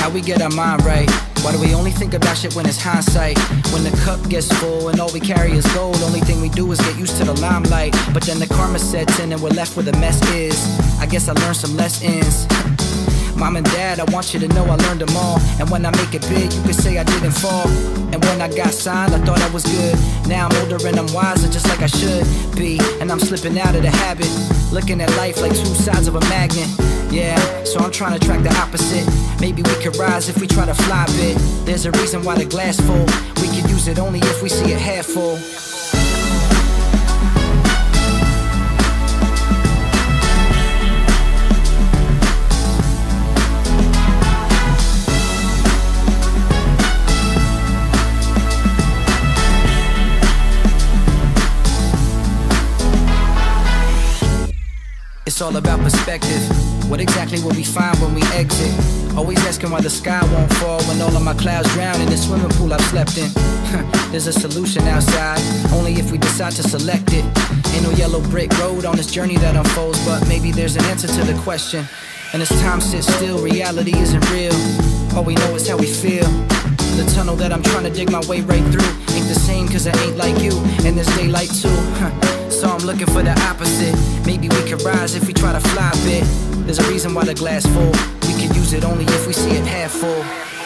How we get our mind right? Why do we only think about shit when it's hindsight? When the cup gets full and all we carry is gold, only thing we do is get used to the limelight. But then the karma sets in and we're left where the mess is. I guess I learned some lessons. Mom and Dad, I want you to know I learned them all. And when I make it big, you could say I didn't fall. And when I got signed, I thought I was good. Now I'm older and I'm wiser, just like I should be. And I'm slipping out of the habit, looking at life like two sides of a magnet. Yeah, so I'm trying to track the opposite. Maybe we could rise if we try to fly a bit. There's a reason why the glass full. We could use it only if we see it half full. It's all about perspective. What exactly will we find when we exit? Always asking why the sky won't fall when all of my clouds drown in the swimming pool I've slept in. There's a solution outside, only if we decide to select it. Ain't no yellow brick road on this journey that unfolds, but maybe there's an answer to the question. And as time sits still, reality isn't real. All we know is how we feel. The tunnel that I'm trying to dig my way right through ain't the same cause I ain't like you, and there's daylight too. So I'm looking for the opposite. Maybe we could rise if we try to fly a bit. There's a reason why the glass full. We could use it only if we see it half full.